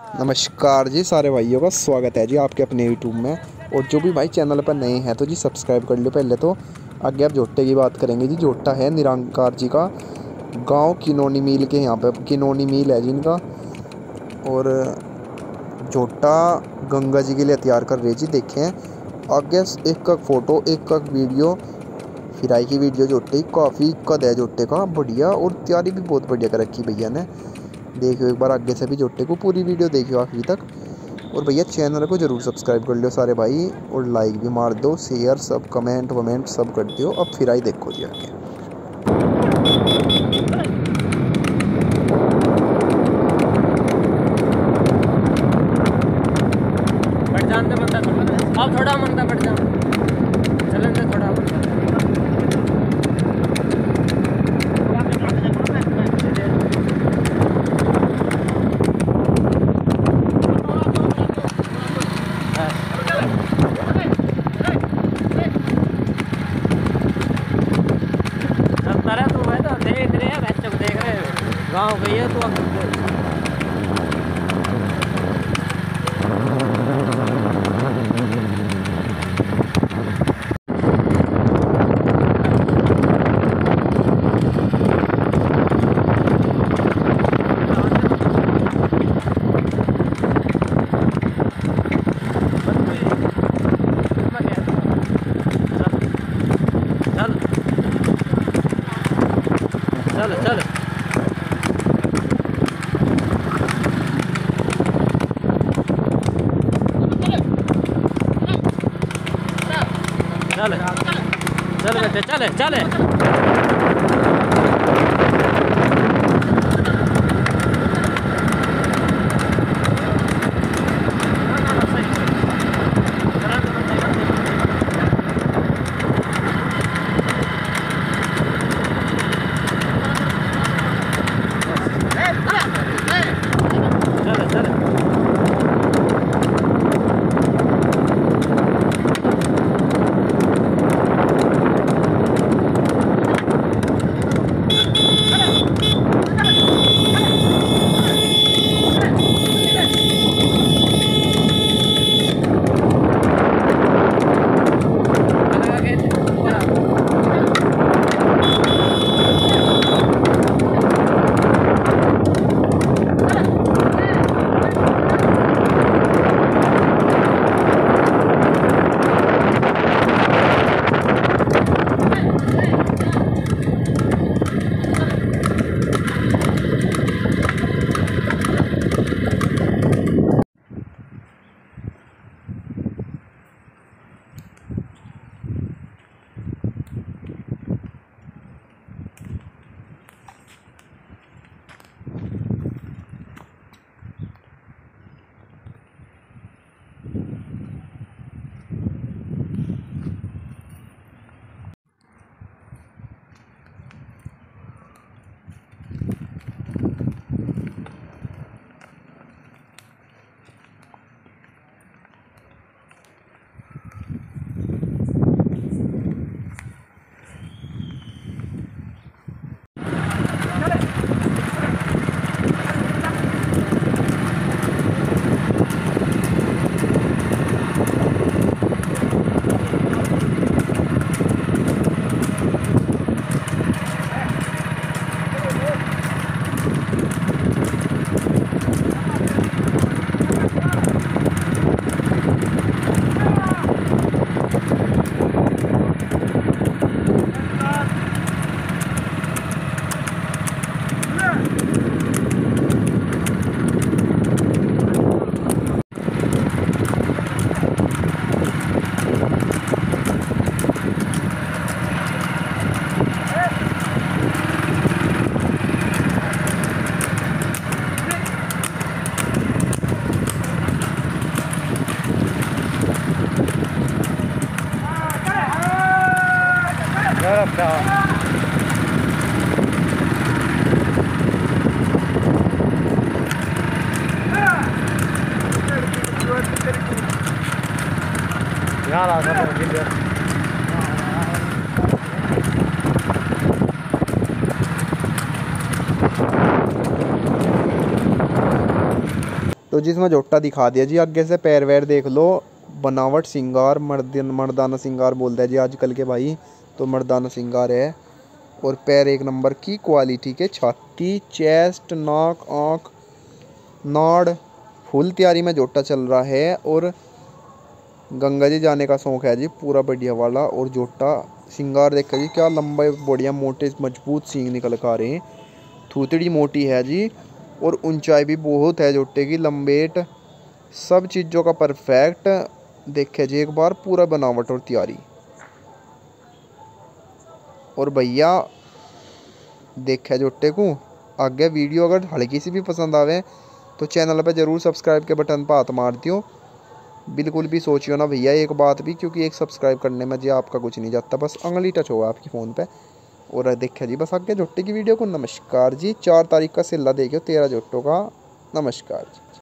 नमस्कार जी सारे भाइयों का स्वागत है जी आपके अपने यूट्यूब में। और जो भी भाई चैनल पर नए हैं तो जी सब्सक्राइब कर लो पहले। तो आगे आप जोटे की बात करेंगे जी। जोटा है निरंकार जी का, गांव किनोनी मील के, यहाँ पे किनोनी मील है जिनका। और जोटा गंगा जी के लिए तैयार कर रहे जी। देखें आगे एक का फ़ोटो एक का वीडियो, फिराई की वीडियो जोटे काफ़ी कद है जोटे का बढ़िया। और तैयारी भी बहुत बढ़िया कर रखी भैया ने। देखियो एक बार आगे से भी जोटे को पूरी वीडियो देखियो आखिरी तक। और भैया चैनल को ज़रूर सब्सक्राइब कर लो सारे भाई, और लाइक भी मार दो, शेयर सब कमेंट वमेंट सब कर दियो। अब फिर आई देखो जी आगे। बढ़ जानते बनता थोड़ा, अब थोड़ा मनता बढ़ जाओ, चलन से थोड़ा गाँव गई है तो चल चल चल चल बेटे चले चले। तो जिसमें जोटा दिखा दिया जी। आगे से पैर वैर देख लो, बनावट सिंगार, मर्दाना सिंगार बोलते हैं जी आजकल के भाई, तो मर्दाना सिंगार है। और पैर एक नंबर की क्वालिटी के, छाती, चेस्ट, नाक, आँख, नाड़, फुल तैयारी में जोटा चल रहा है। और गंगा जी जाने का शौक है जी पूरा बढ़िया वाला। और जोटा सिंगार देखा जी, क्या लंबे बढ़िया मोटे मजबूत सींग निकल कर आ रहे हैं, थूतड़ी मोटी है जी। और ऊंचाई भी बहुत है जोटे की, लंबेट सब चीज़ों का परफेक्ट। देखे जी एक बार पूरा बनावट और तैयारी। और भैया देखे जोटे को। आगे वीडियो अगर हल्की सी भी पसंद आवे तो चैनल पे ज़रूर सब्सक्राइब के बटन पर हाथ मार दियो। बिल्कुल भी सोचियो ना भैया एक बात भी, क्योंकि एक सब्सक्राइब करने में जी आपका कुछ नहीं जाता, बस उंगली टच होगा आपकी फ़ोन पे। और देखिए जी बस आगे जोटे की वीडियो को। नमस्कार जी। 4 तारीख का सिला देखियो 13 जोटों का। नमस्कार जी।